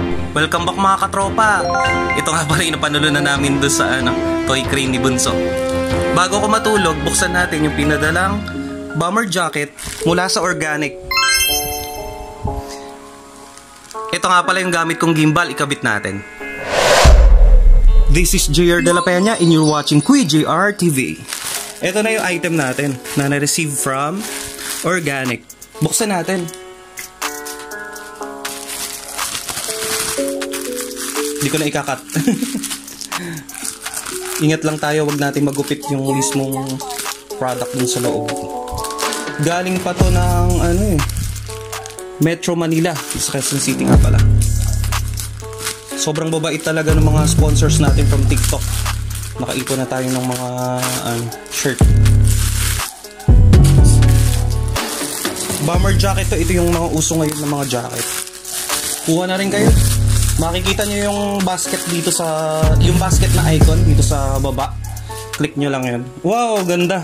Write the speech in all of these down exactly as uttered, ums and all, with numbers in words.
Welcome back mga katropa. Ito nga pala yung napanulo na namin doon sa ano, toy crane ni Bunso. Bago ko matulog, buksan natin yung pinadalang bomber jacket mula sa Organic. Ito nga pala yung gamit kong gimbal, ikabit natin. This is J R De La Peña and you're watching Kuya J R T V. Ito na yung item natin na na-receive from Organic. Buksan natin. Hindi ko na ikakat. Ingat lang tayo, wag natin magupit yung mismong product dun sa loob. Galing pa to ng ano eh, Metro Manila, sa Quezon City nga pala. Sobrang babait talaga ng mga sponsors natin from TikTok. Nakaipon na tayo ng mga ano, shirt. Bomber jacket to, ito yung mga uso ngayon ng mga jacket. Kuha na rin kayo. Makikita nyo yung basket dito sa, yung basket na icon dito sa baba. Click nyo lang yun. Wow, ganda.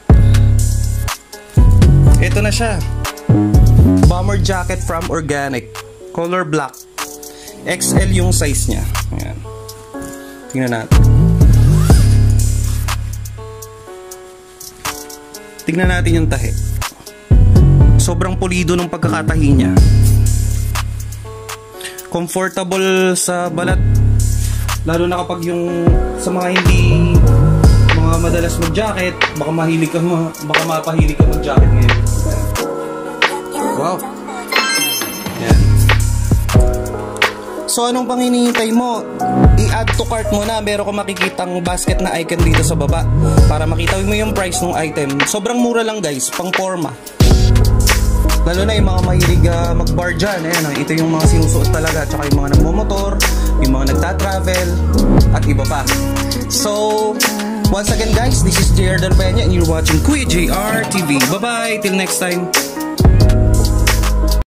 Ito na siya. Bomber jacket from Organic. Color black. X L yung size niya. Ayan. Tingnan natin. Tingnan natin yung tahi. Sobrang pulido ng pagkakatahi niya. Comfortable sa balat, lalo na kapag yung sa mga hindi mga madalas mag-jacket, baka mahilig ka baka mapahilig ka mag-jacket ngayon. Wow. Yan. So anong pang hinihintay mo? I-add to cart mo na. Meron ko makikitang basket na icon dito sa baba para makita mo yung price ng item. Sobrang mura lang guys, pang forma. Lalo na yung mga mahilig uh, mag-bar dyan. Ayan, ito yung mga sinusuot talaga. Tsaka yung mga nagmomotor, yung mga nagta-travel, at iba pa. So, once again guys, this is J R De La Peña and you're watching Kuya J R T V. Bye-bye! Till next time!